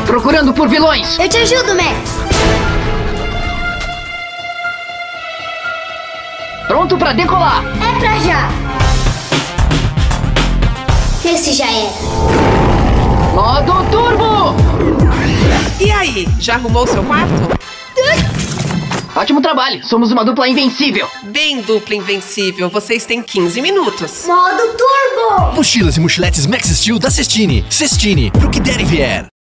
Procurando por vilões. Eu te ajudo, Max. Pronto pra decolar. É pra já. Esse já era. Modo turbo. E aí, já arrumou seu quarto? Ótimo trabalho. Somos uma dupla invencível. Bem dupla invencível. Vocês têm 15 minutos. Modo turbo. Mochilas e mochiletes Max Steel da Cestine. Cestine, pro que der e vier.